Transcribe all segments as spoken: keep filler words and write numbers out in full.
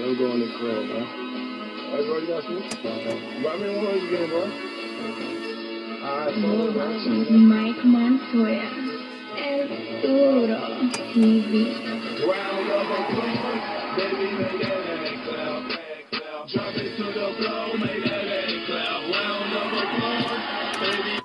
I'm going to club, huh? Alright, bro, you got some? Rub me one of those again, bro. Alright, You're watching Mike Montoya. El Duro T V. Round of applause, baby, make that ass clap. Drop it to the floor, make that ass clap. Round of applause, baby.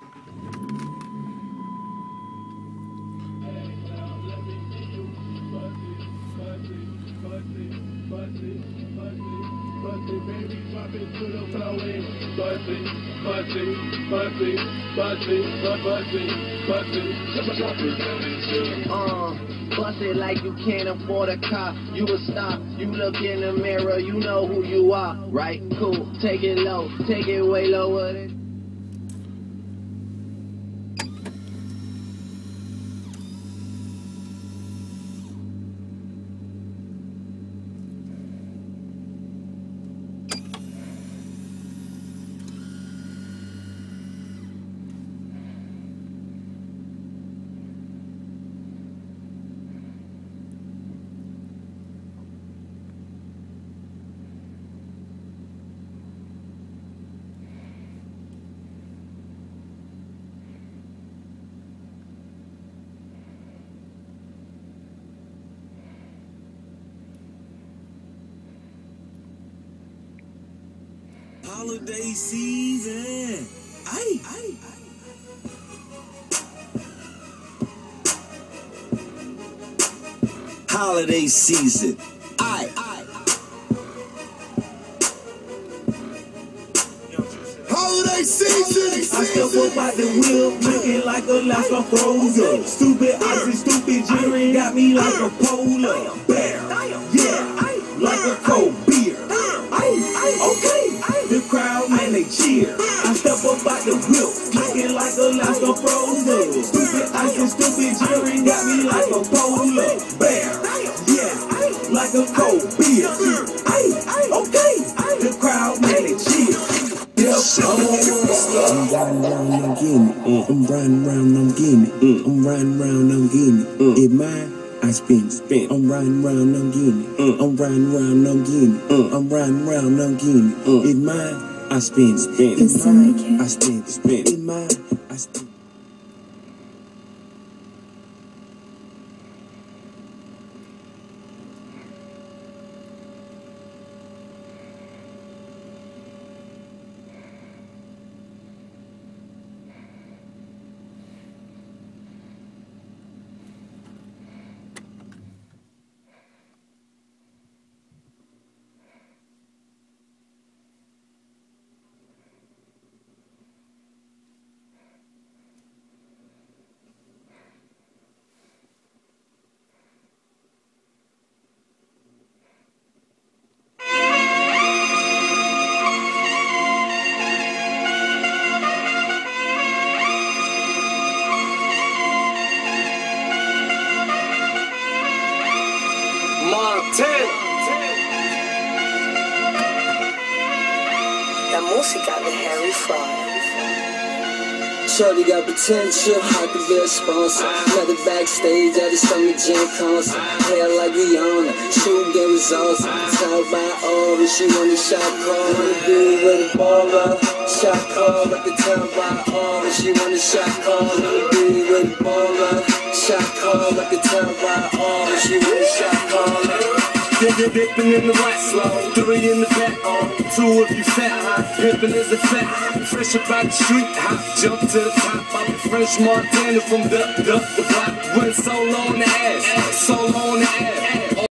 Baby, drop it to the floor and bust it, bust it, bust it, bust it, bust it, bust it, drop it down and Uh, bust it like you can't afford a car. You a star, you look in the mirror, you know who you are, right? Cool, take it low, take it way lower than. Holiday season. Aye, aye, aye. Holiday season. Aye, aye. Holiday season. I step up out the wheel, looking like a last one frozen. Stupid icy, stupid Jerry got me like a polar bear. Yeah, like a cold beer. Okay, the crowd, man, they cheer. I step up out the wheel, looking like a last one frozen. Stupid icy, stupid Jerry got me like a polar bear. Yeah, like a cold beer. Okay, the crowd, man, they cheer. I'm riding around, I'm getting it. I'm riding around, I'm getting it. I'm riding around, I'm getting it. It mine, I spin, spin. I'm riding around, I'm getting it. I'm riding around, I'm getting it. I'm riding around, I'm getting it. It mine, I spin, spin. It mine, I spin, spin. It mine, I spin. La música de Harry Fraud. Shorty got potential, I could be a sponsor. Met her backstage at the Summer Jam concert. Hair like Rihanna, shoe game was awesome. Talk about all, but she want a shot call. Wanna be with a baller, shot call. At the time by all, but she want a shot call. Wanna be with a baller, shot call. At the time by all, but she want a shot call. Nigga dipping in the right slow, three in the back on, two if you fat hot, pimpin' is a fat, fresh about the street hop, jump to the top, I'm a French Montana from the, the, the block, went solo on the ass, solo on the ass.